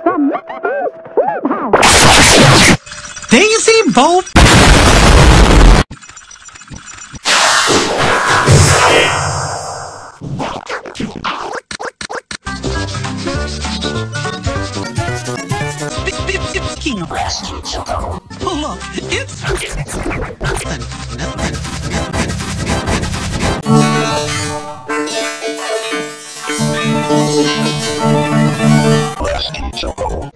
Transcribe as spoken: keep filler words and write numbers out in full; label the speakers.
Speaker 1: the Mickey House.
Speaker 2: Daisy Bolt. King of Oh, look, it's nothing, nothing, nothing.